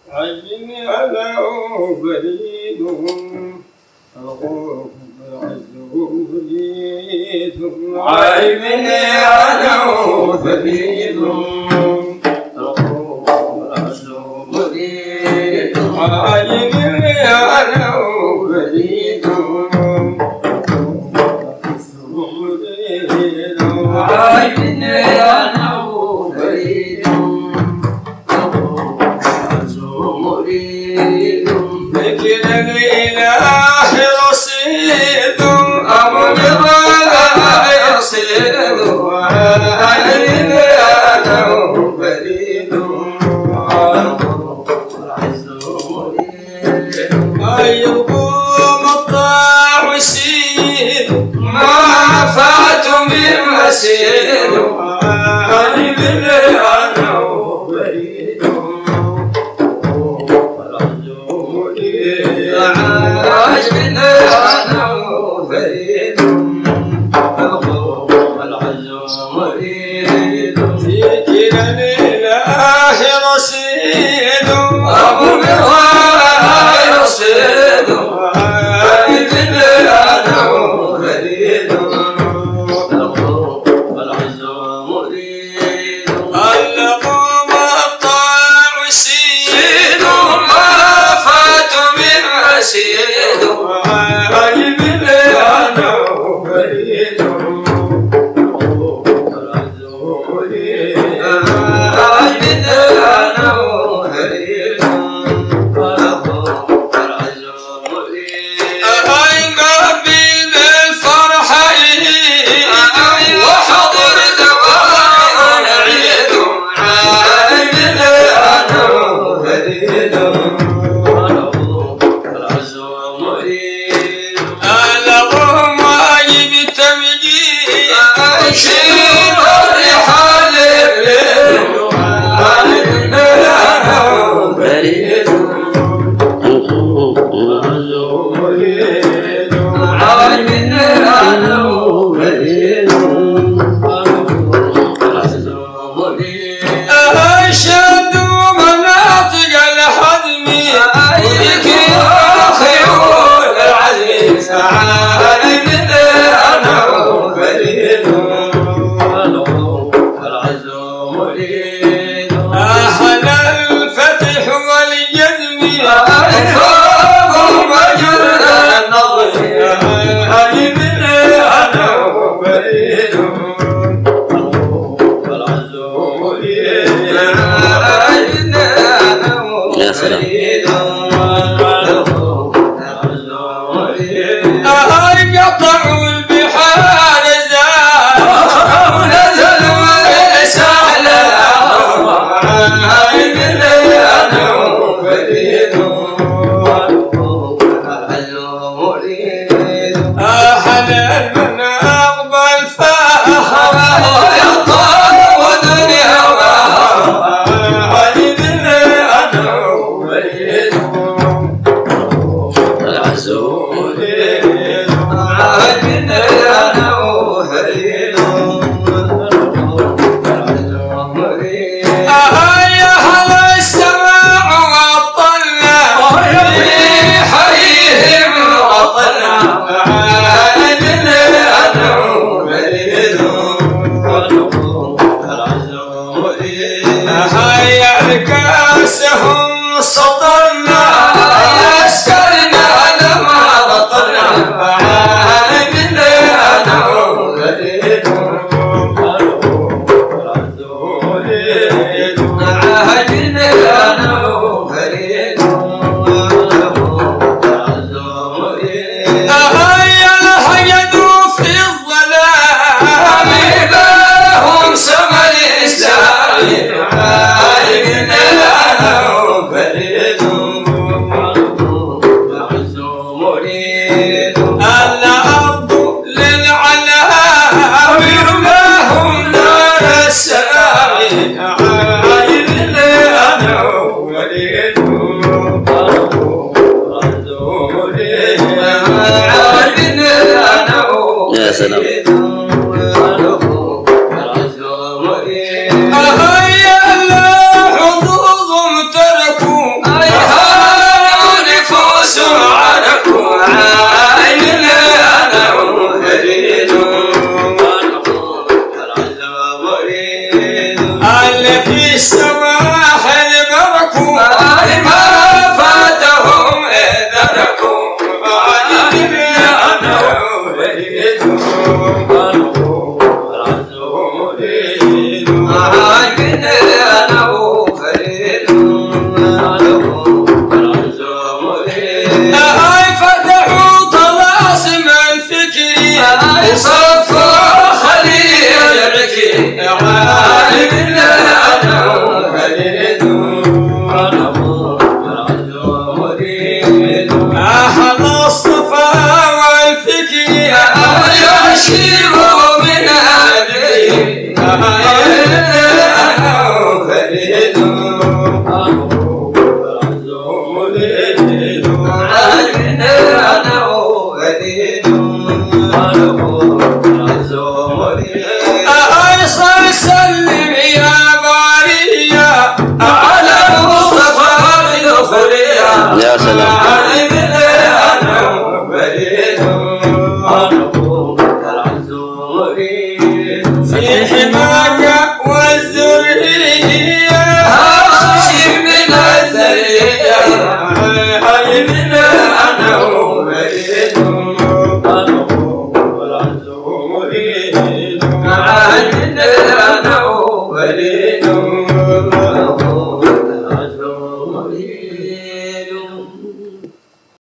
عجني على بريدهم الغرب عزهم بريدهم عجني على بريدهم الغرب عزهم بريدهم عجني على بريدهم عزهم بريدهم عجني على بريدهم ذكر الإله رصيد أمر لا يصيد وعين أنا بريد أيقوم الطاع سيد ما فات من مسيد وعين أنا بريد عجبنا أنا فريد العزم مريد ذكر الإله رصيد أمرها يصيد عجبنا أنا فريد العزم مريد اللقوم الطاع سيد ما فات من مسيد عجب لي أنا فريد يا سلام. قطعوا البحار زاد ونزلوا السهل أنا فريد أحد المناق بالفخر يطال ودنيا عجبني أنا فريد العزوم كاسهم سطرنا يسكرنا لما بطلنا عجبني أنا فريد عجبني أنا فريد هيا الحيدوا في الظلام بلهم سما الإسلام عجبني أنا فريد الأرض للعلام رماهم نار السلام عجبني أنا فريد عجبني أنا يا سلام. هيا الحظوظ تركوا في حماية